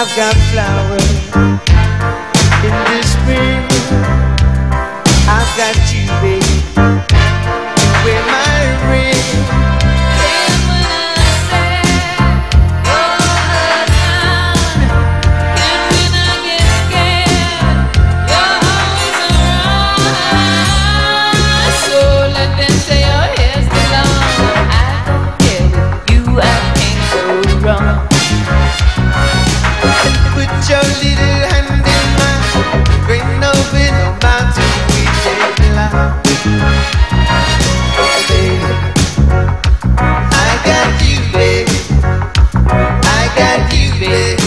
I've got flowers in the spring. I've got you, baby. Wear my ring. And when I say you're around, and when I get scared, you're always around. So let them say your hair's too long. I don't care with you, I can't go wrong. Put your little hand in mine. Ain't no been no mountain we can't climb. Baby, I got you, baby. I got you, baby.